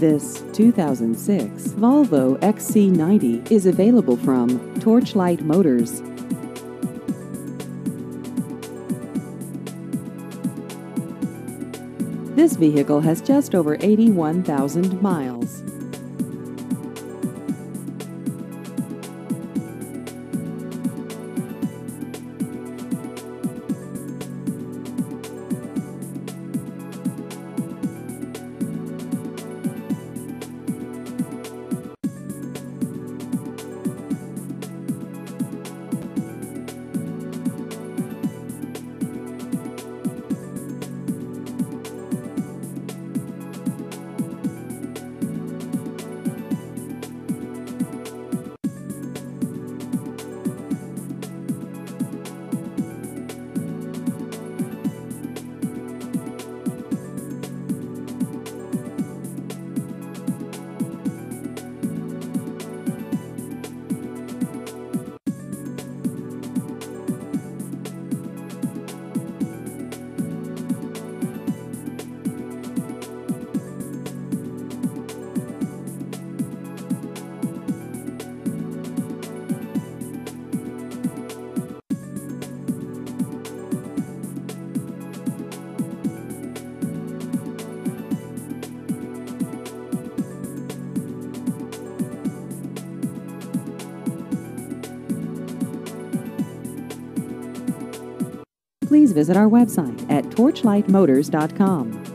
This 2006 Volvo XC90 is available from Torchlight Motors. This vehicle has just over 81,000 miles. Please visit our website at torchlightmotors.com.